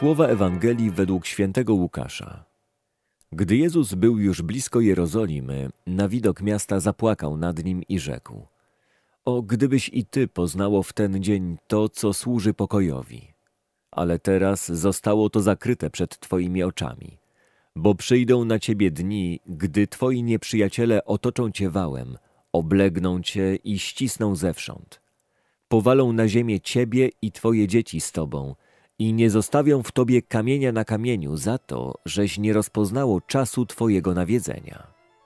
Słowa Ewangelii według świętego Łukasza. Gdy Jezus był już blisko Jerozolimy, na widok miasta zapłakał nad nim i rzekł: O, gdybyś i ty poznało w ten dzień to, co służy pokojowi. Ale teraz zostało to zakryte przed twoimi oczami. Bo przyjdą na ciebie dni, gdy twoi nieprzyjaciele otoczą cię wałem, oblegną cię i ścisną zewsząd. Powalą na ziemię ciebie i twoje dzieci z tobą i nie zostawią w tobie kamienia na kamieniu za to, żeś nie rozpoznało czasu twojego nawiedzenia.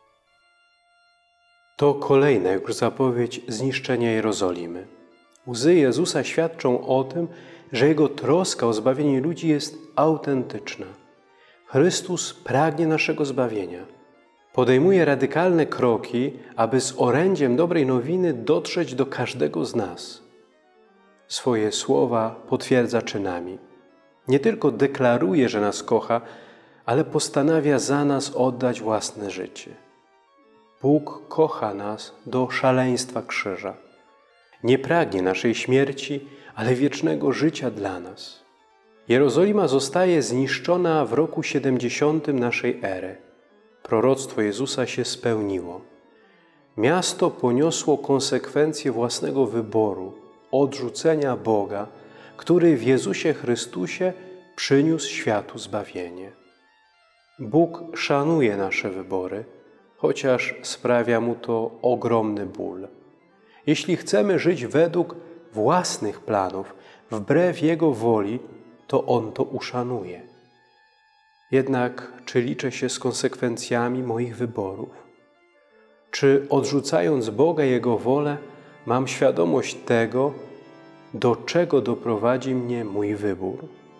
To kolejna już zapowiedź zniszczenia Jerozolimy. Łzy Jezusa świadczą o tym, że Jego troska o zbawienie ludzi jest autentyczna. Chrystus pragnie naszego zbawienia. Podejmuje radykalne kroki, aby z orędziem dobrej nowiny dotrzeć do każdego z nas. Swoje słowa potwierdza czynami. Nie tylko deklaruje, że nas kocha, ale postanawia za nas oddać własne życie. Bóg kocha nas do szaleństwa krzyża. Nie pragnie naszej śmierci, ale wiecznego życia dla nas. Jerozolima zostaje zniszczona w roku 70 naszej ery. Proroctwo Jezusa się spełniło. Miasto poniosło konsekwencje własnego wyboru, odrzucenia Boga, który w Jezusie Chrystusie przyniósł światu zbawienie. Bóg szanuje nasze wybory, chociaż sprawia Mu to ogromny ból. Jeśli chcemy żyć według własnych planów, wbrew Jego woli, to On to uszanuje. Jednak czy liczę się z konsekwencjami moich wyborów? Czy odrzucając Boga i Jego wolę, mam świadomość tego, do czego doprowadzi mnie mój wybór?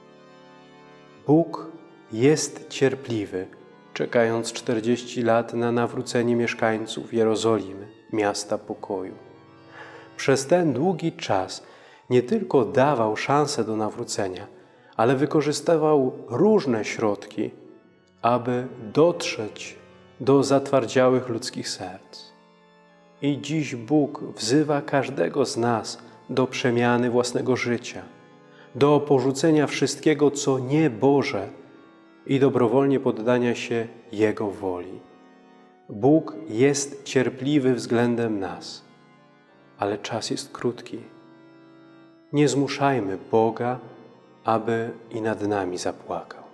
Bóg jest cierpliwy, czekając 40 lat na nawrócenie mieszkańców Jerozolimy, miasta pokoju. Przez ten długi czas nie tylko dawał szansę do nawrócenia, ale wykorzystywał różne środki, aby dotrzeć do zatwardziałych ludzkich serc. I dziś Bóg wzywa każdego z nas do przemiany własnego życia, do porzucenia wszystkiego, co nie Boże i dobrowolnie poddania się Jego woli. Bóg jest cierpliwy względem nas, ale czas jest krótki. Nie zmuszajmy Boga, aby i nad nami zapłakał.